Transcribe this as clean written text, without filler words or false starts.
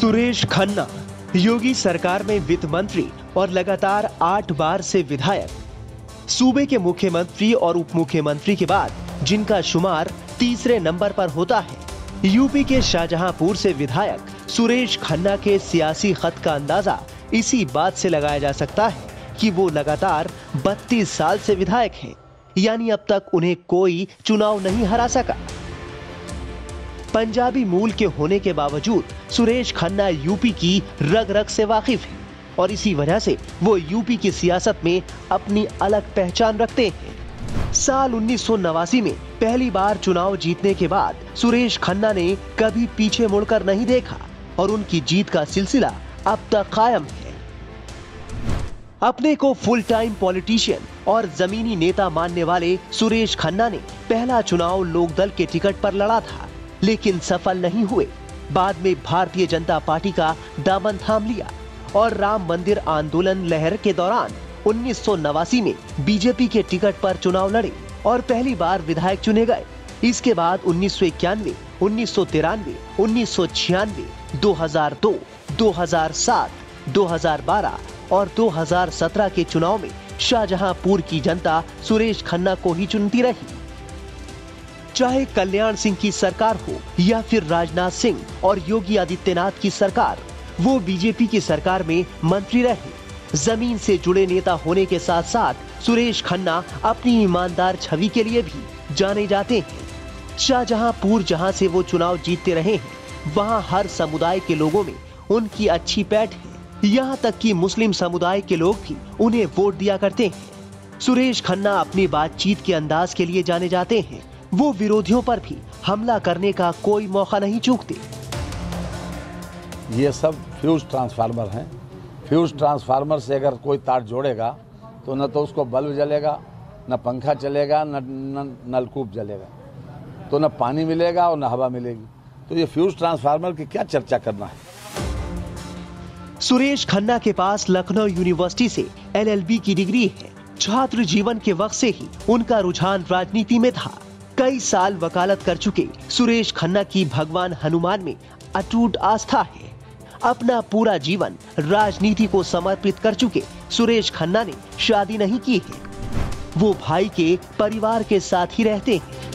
सुरेश खन्ना योगी सरकार में वित्त मंत्री और लगातार 8 बार से विधायक, सूबे के मुख्यमंत्री और उप मुख्यमंत्री के बाद जिनका शुमार तीसरे नंबर पर होता है। यूपी के शाहजहांपुर से विधायक सुरेश खन्ना के सियासी खत का अंदाजा इसी बात से लगाया जा सकता है कि वो लगातार 32 साल से विधायक हैं, यानी अब तक उन्हें कोई चुनाव नहीं हरा सका। पंजाबी मूल के होने के बावजूद सुरेश खन्ना यूपी की रग रग से वाकिफ हैं और इसी वजह से वो यूपी की सियासत में अपनी अलग पहचान रखते हैं। साल 1989 में पहली बार चुनाव जीतने के बाद सुरेश खन्ना ने कभी पीछे मुड़कर नहीं देखा और उनकी जीत का सिलसिला अब तक कायम है। अपने को फुल टाइम पॉलिटिशियन और जमीनी नेता मानने वाले सुरेश खन्ना ने पहला चुनाव लोकदल के टिकट पर लड़ा था, लेकिन सफल नहीं हुए। बाद में भारतीय जनता पार्टी का दामन थाम लिया और राम मंदिर आंदोलन लहर के दौरान 1989 में बीजेपी के टिकट पर चुनाव लड़े और पहली बार विधायक चुने गए। इसके बाद 1991, 1993, 1996, 2002, 2007, 2012 और 2017 के चुनाव में शाहजहांपुर की जनता सुरेश खन्ना को ही चुनती रही। चाहे कल्याण सिंह की सरकार हो या फिर राजनाथ सिंह और योगी आदित्यनाथ की सरकार, वो बीजेपी की सरकार में मंत्री रहे। जमीन से जुड़े नेता होने के साथ साथ सुरेश खन्ना अपनी ईमानदार छवि के लिए भी जाने जाते हैं। शाहजहांपुर जहां से वो चुनाव जीतते रहे हैं, वहां हर समुदाय के लोगों में उनकी अच्छी पैठ है। यहाँ तक कि मुस्लिम समुदाय के लोग भी उन्हें वोट दिया करते हैं। सुरेश खन्ना अपनी बातचीत के अंदाज के लिए जाने जाते हैं। वो विरोधियों पर भी हमला करने का कोई मौका नहीं चूकते। ये सब फ्यूज ट्रांसफार्मर हैं। फ्यूज ट्रांसफार्मर से अगर कोई तार जोड़ेगा तो न तो उसको बल्ब जलेगा, न पंखा चलेगा, न नलकूप जलेगा, तो न पानी मिलेगा और न हवा मिलेगी। तो ये फ्यूज ट्रांसफार्मर की क्या चर्चा करना है। सुरेश खन्ना के पास लखनऊ यूनिवर्सिटी से LLB की डिग्री है। छात्र जीवन के वक्त से ही उनका रुझान राजनीति में था। कई साल वकालत कर चुके सुरेश खन्ना की भगवान हनुमान में अटूट आस्था है। अपना पूरा जीवन राजनीति को समर्पित कर चुके सुरेश खन्ना ने शादी नहीं की है। वो भाई के परिवार के साथ ही रहते हैं।